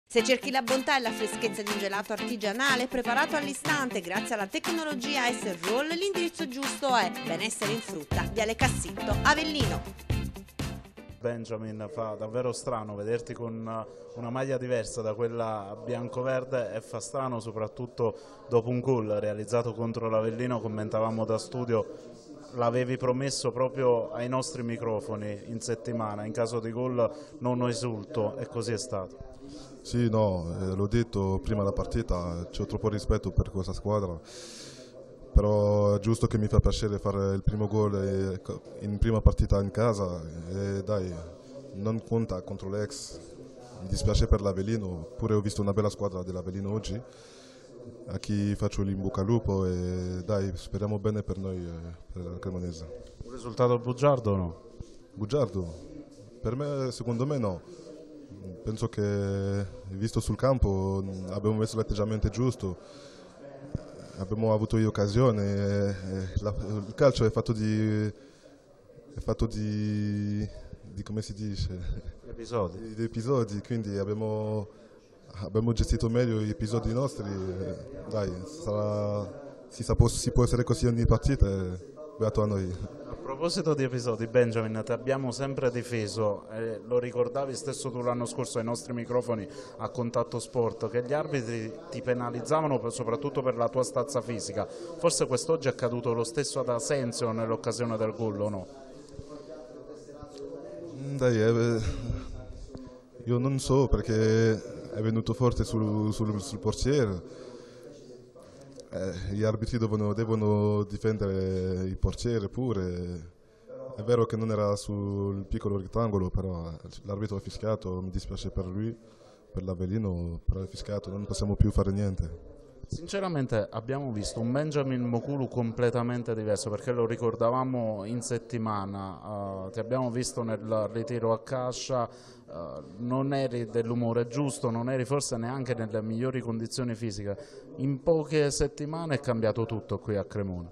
Se cerchi la bontà e la freschezza di un gelato artigianale preparato all'istante grazie alla tecnologia S-Roll, l'indirizzo giusto è Benessere in Frutta, Viale Cassitto, Avellino. Benjamin, fa davvero strano vederti con una maglia diversa da quella bianco-verde e fa strano soprattutto dopo un gol realizzato contro l'Avellino. Commentavamo da studio, l'avevi promesso proprio ai nostri microfoni in settimana, in caso di gol non esulto, e così è stato. Sì, no, l'ho detto prima della partita, c'ho troppo rispetto per questa squadra, però è giusto che mi fa piacere fare il primo gol in prima partita in casa e dai, non conta contro l'ex, mi dispiace per l'Avellino, pure ho visto una bella squadra dell'Avellino oggi, a chi faccio l'in bocca al lupo e dai, speriamo bene per noi, per la Cremonese. Un risultato bugiardo o no? Bugiardo? Per me, secondo me no. Penso che, visto sul campo, abbiamo messo l'atteggiamento giusto, abbiamo avuto occasioni, il calcio è fatto di come si dice? Episodi. Di episodi, quindi abbiamo gestito meglio gli episodi nostri, dai, si può essere così ogni partita, beato a noi. A proposito di episodi, Benjamin, ti abbiamo sempre difeso, lo ricordavi stesso tu l'anno scorso ai nostri microfoni a Contatto Sport, che gli arbitri ti penalizzavano soprattutto per la tua stazza fisica. Forse quest'oggi è accaduto lo stesso ad Asensio nell'occasione del gol, o no? Dai, io non so perché è venuto forte sul portiere. Gli arbitri devono difendere il portiere pure. È vero che non era sul piccolo rettangolo, però l'arbitro ha fischiato, mi dispiace per lui, per l'Avellino, però è fischiato, non possiamo più fare niente. Sinceramente abbiamo visto un Benjamin Mokulu completamente diverso, perché lo ricordavamo in settimana, ti abbiamo visto nel ritiro a Cascia, non eri dell'umore giusto, non eri forse neanche nelle migliori condizioni fisiche. In poche settimane è cambiato tutto qui a Cremona.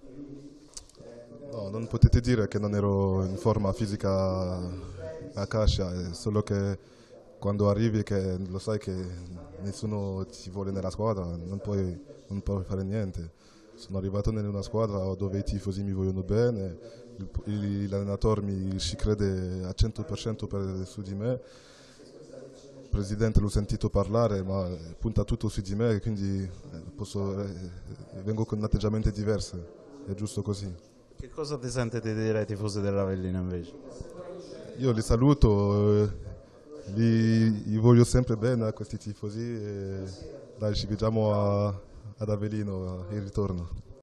No, non potete dire che non ero in forma fisica a Cascia, è solo che quando arrivi che lo sai che nessuno ti vuole nella squadra, non puoi fare niente. Sono arrivato in una squadra dove i tifosi mi vogliono bene, l'allenatore ci crede al 100% su di me, il presidente l'ho sentito parlare ma punta tutto su di me, quindi vengo con atteggiamenti diversi, è giusto così. Che cosa ti senti di dire ai tifosi dell'Avellino invece? Io li saluto. Gli voglio sempre bene a questi tifosi e dai, ci vediamo ad Avellino, il ritorno.